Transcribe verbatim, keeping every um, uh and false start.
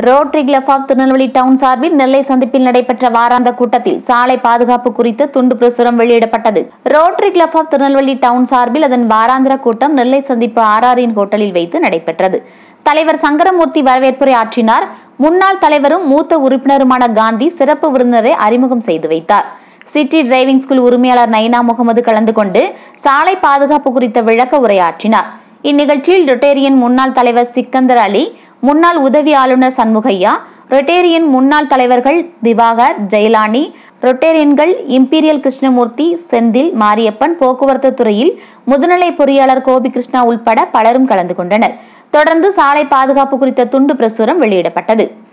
Rotary club of Tirunelveli town சார்பில் நெல்லை சந்திப்பில் நடைபெற்ற வாராந்த கூட்டத்தில் சாலை பாதுகாப்பு குறித்த துண்டு பிரசுரம் வெளியிடப்பட்டது. Rotary club of Tirunelveli town சார்பில் அதன் வாராந்திர கூட்டம் நெல்லை சந்திப்பு ஆர்ஆரின் ஹோட்டலில் வைத்து நடைபெற்றது. தலைவர் சங்கரமூர்த்தி வரவேற்புரை ஆற்றினார். முன்னாள் தலைவரும் மூத்த உறுப்பினருமான காந்தி சிறப்பு விருந்தினரை அறிமுகம் செய்து வைத்தார். சிட்டி டிரைவிங் ஸ்கூல் உரிமையாளர் நைனா முகமது கலந்து கொண்டு சாலை பாதுகாப்பு குறித்த விளக்க உரையாற்றினார். இந்நிகழ்ச்சியில் ரொட்டேரியன் முன்னாள் தலைவர் சிக்கந்தர் அலி, முன்னாள் உதவி ஆளுநர் சண்முகையா, ரொட்டேரியன் முன்னாள் தலைவர்கள் திவாகர், ஜெயலானி, ரொட்டேரியன்கள் இம்பீரியல் கிருஷ்ணமூர்த்தி, செந்தில், மாரியப்பன், போக்குவரத்து துறையில் முதுநிலை பொறியாளர் கோபி கிருஷ்ணா உள்பட பலரும் கலந்து கொண்டனர். தொடர்ந்து சாலை பாதுகாப்பு குறித்த துண்டு பிரசுரம் வெளியிடப்பட்டது.